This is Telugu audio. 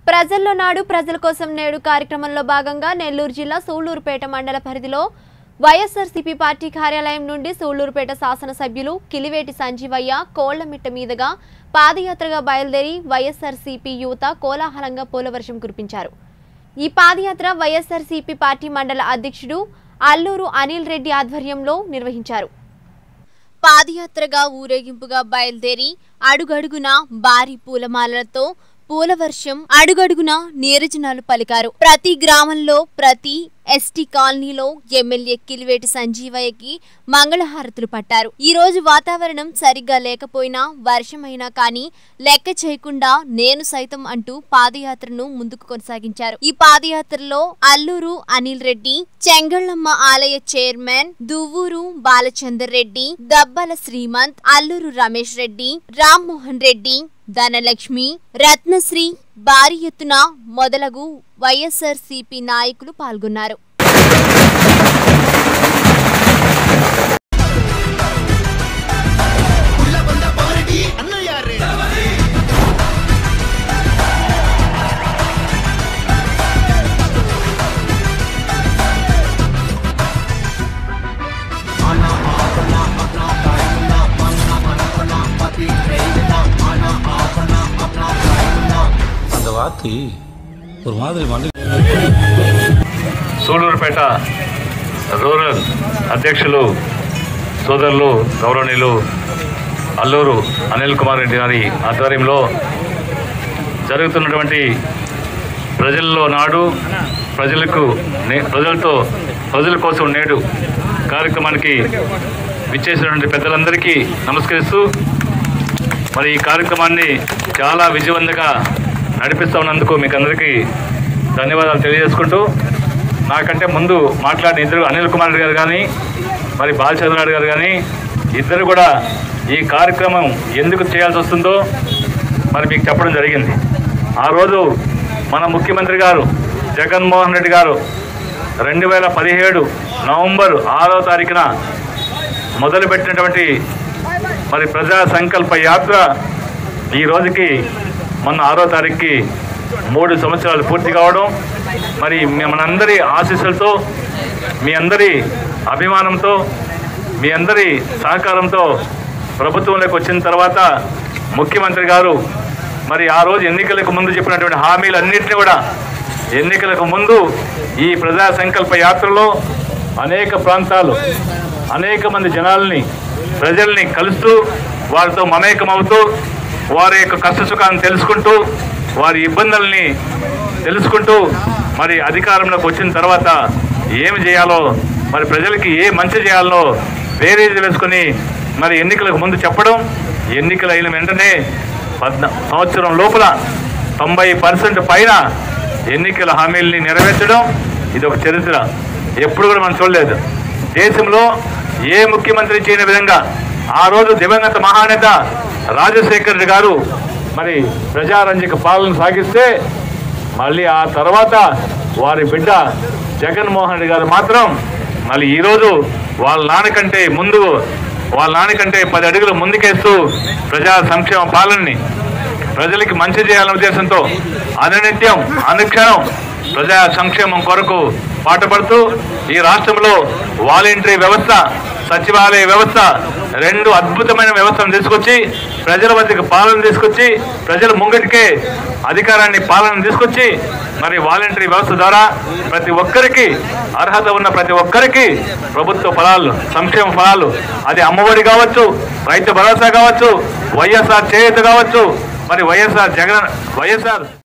ప్రజల్లో నాడు ప్రజల కోసం నేడు కార్యక్రమంలో భాగంగా నెల్లూరు జిల్లా సూళ్లూరుపేట మండల పరిధిలో వైఎస్ఆర్సీపీ పార్టీ కార్యాలయం నుండి సూళ్లూరుపేట శాసనసభ్యులు కిలివేటి సంజీవయ్య కోళ్లమిట్ట మీదుగా పాదయాత్రగా బయలుదేరి వైఎస్ఆర్సీపీ యువత కోలాహలంగా పూలవర్షం కురిపించారు। ఈ పాదయాత్ర వైఎస్ఆర్సీపీ పార్టీ మండల అధ్యక్షుడు అల్లూరు అనిల్ రెడ్డి ఆధ్వర్యంలో నిర్వహించారు। పాదయాత్రగా ఊరేగింపుగా బయలుదేరి అడుగడుగున భారీ పూలమాలలతో పూలవర్షం అడుగడుగున నీరజనాలు పలికారు। ప్రతి గ్రామంలో ప్రతి ఎస్టీ కాలనీలో ఎమ్మెల్యే కిలివేటి సంజీవయ్యకి మంగళహారతులు పట్టారు। ఈ రోజు వాతావరణం సరిగ్గా లేకపోయినా వర్షమైనా కానీ లెక్క చేయకుండా నేను సైతం అంటూ పాదయాత్రను ముందుకు కొనసాగించారు। ఈ పాదయాత్రలో అల్లూరు అనిల్ రెడ్డి, చెంగళ్ళమ్మ ఆలయ చైర్మన్ దువ్వూరు బాలచందర్ రెడ్డి, దబ్బల శ్రీమంత్, అల్లూరు రమేష్ రెడ్డి, రామ్మోహన్ రెడ్డి, ధనలక్ష్మి, రత్నశ్రీ భారీ ఎత్తున మొదలగు వైఎస్ఆర్సీపీ నాయకులు పాల్గొన్నారు। సూళ్లూరుపేట రూరల్ అధ్యక్షులు సోదరులు గౌరవనీయులు అల్లూరు అనిల్ కుమార్ రెడ్డి గారి ఆధ్వర్యంలో జరుగుతున్నటువంటి ప్రజల్లో నాడు ప్రజల కోసం నేడు కార్యక్రమానికి విచ్చేసినటువంటి పెద్దలందరికీ నమస్కరిస్తూ మరి ఈ కార్యక్రమాన్ని చాలా విజయవంతంగా నడిపిస్తూ ఉన్నందుకు మీకు అందరికీ ధన్యవాదాలు తెలియజేసుకుంటూ, నాకంటే ముందు మాట్లాడిన ఇద్దరు అనిల్ కుమార్ రెడ్డి గారు కానీ మరి బాలచంద్రనాయుడు గారు కానీ ఇద్దరు కూడా ఈ కార్యక్రమం ఎందుకు చేయాల్సి వస్తుందో మరి మీకు చెప్పడం జరిగింది। ఆ రోజు మన ముఖ్యమంత్రి గారు జగన్మోహన్ రెడ్డి గారు 2017 నవంబర్ 6వ తారీఖున మొదలుపెట్టినటువంటి మరి ప్రజా సంకల్ప యాత్ర ఈ రోజుకి మొన్న 6వ తారీఖుకి 3 సంవత్సరాలు పూర్తి కావడం, మరి మనందరి ఆశీస్సులతో, మీ అందరి అభిమానంతో, మీ అందరి సహకారంతో ప్రభుత్వంలోకి వచ్చిన తర్వాత ముఖ్యమంత్రి గారు మరి ఆ రోజు ఎన్నికలకు ముందు చెప్పినటువంటి హామీలన్నింటినీ కూడా ఎన్నికలకు ముందు ఈ ప్రజా సంకల్ప యాత్రలో అనేక ప్రాంతాలు, అనేక మంది ప్రజల్ని కలుస్తూ వారితో మమేకమవుతూ వారి యొక్క కష్టసుఖాన్ని తెలుసుకుంటూ వారి ఇబ్బందుల్ని తెలుసుకుంటూ మరి అధికారంలోకి వచ్చిన తర్వాత ఏమి చేయాలో, మరి ప్రజలకి ఏ మంచి చేయాలో వేరేది తెలుసుకుని మరి ఎన్నికలకు ముందు చెప్పడం, ఎన్నికలు అయిన వెంటనే సంవత్సరం లోపల 90% పైన ఎన్నికల హామీల్ని నెరవేర్చడం ఇది ఒక చరిత్ర, ఎప్పుడు కూడా మనం చూడలేదు। దేశంలో ఏ ముఖ్యమంత్రి చేయని విధంగా ఆ రోజు దివంగత మహానేత రాజశేఖర్ రెడ్డి గారు మరి ప్రజారంజక పాలన సాగిస్తే మళ్ళీ ఆ తర్వాత వారి బిడ్డ జగన్మోహన్ రెడ్డి గారు మాత్రం మళ్ళీ ఈరోజు వాళ్ళ నాన్నకంటే 10 అడుగులు ముందుకేస్తూ ప్రజా సంక్షేమ పాలనని ప్రజలకి మంచి చేయాలనే ఉద్దేశంతో అనునిత్యం అనుక్షణం ప్రజా సంక్షేమం కొరకు పాటుపడుతూ ఈ రాష్ట్రంలో వాలంటరీ వ్యవస్థ, సచివాలయ వ్యవస్థ 2 అద్భుతమైన వ్యవస్థను తీసుకొచ్చి ప్రజల వద్దకు పాలన తీసుకొచ్చి ప్రజల ముంగటికే అధికారాన్ని పాలన తీసుకొచ్చి మరి వాలంటరీ వ్యవస్థ ద్వారా ప్రతి ఒక్కరికి అర్హత ఉన్న ప్రతి ఒక్కరికి ప్రభుత్వ ఫలాలు, సంక్షేమ ఫలాలు, అది అమ్మఒడి కావచ్చు, రైతు భరోసా కావచ్చు, వైఎస్ఆర్ చేయూత కావచ్చు, మరి వైఎస్ఆర్